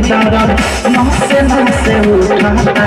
दर्द नसे नसे उठाता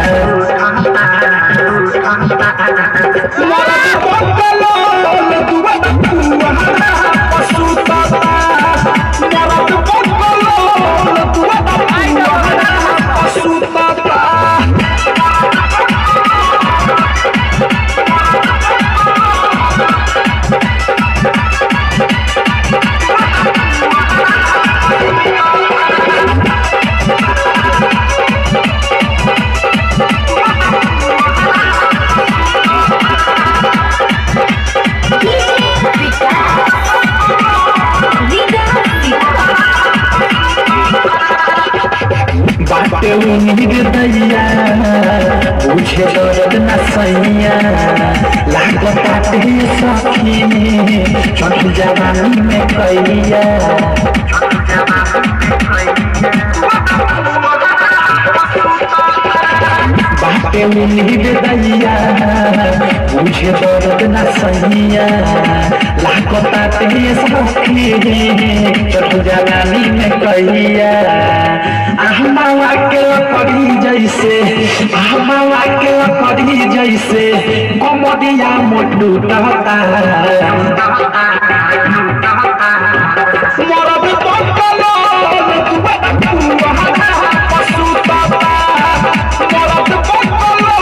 बाटे उम्मीद दैया पूछे दर्द न सैया लागता सखी छोट जवानी में कैया बाटे उम्मीद दैया पूछे दर्द न सैया लागता सखी छोट जवानी में कैया आहमावा के लकड़ी जैसे कमरिया मोटू टहता मरब पकलो पशु पापा मरब पकलो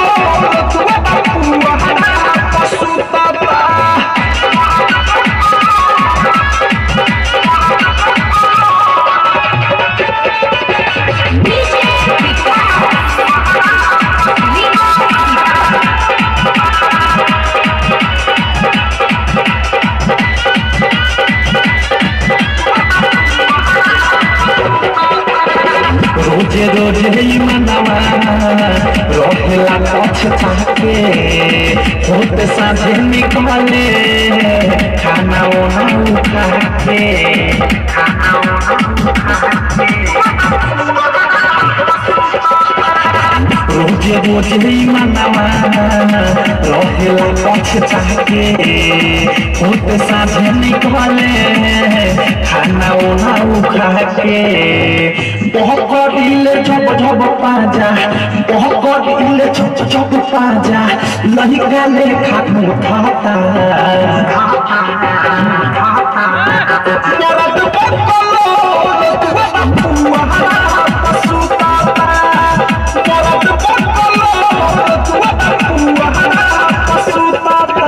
पशु पापा रोजे रोजे मनवा रोहला पछता के होते साझे निकले खाना ओना उठा के रोजे रोजे मनवा रोहला पछता के होते साझे निकले खाना ओना उठा के बहकड़िले झप पाजा बहकड़िले झप पाजा लहिका लेखा उठाता मरद पकलो पशु पापा मरद पकलो पशु पापा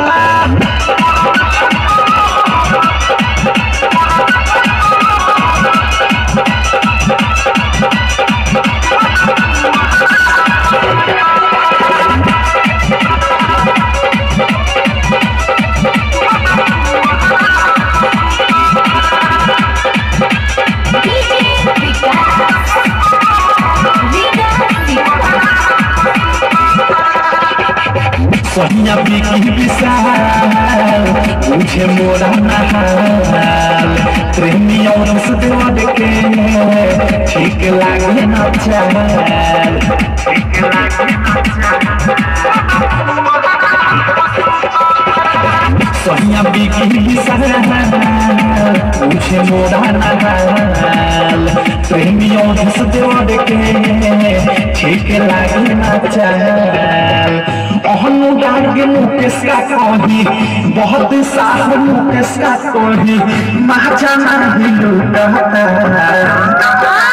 सहिया बिकी विशाल मुझे मोरा नहाल प्रेमी और सुदेव के ठीक लागे न चाल सहिया बिकी विशाल मुझे मोरा नहाल प्रेमी और सुदेव के ठीक लागे न चाल अनुराग मुकेश का कही बहुत साफ मुकेश का कही महाजना भी लूटता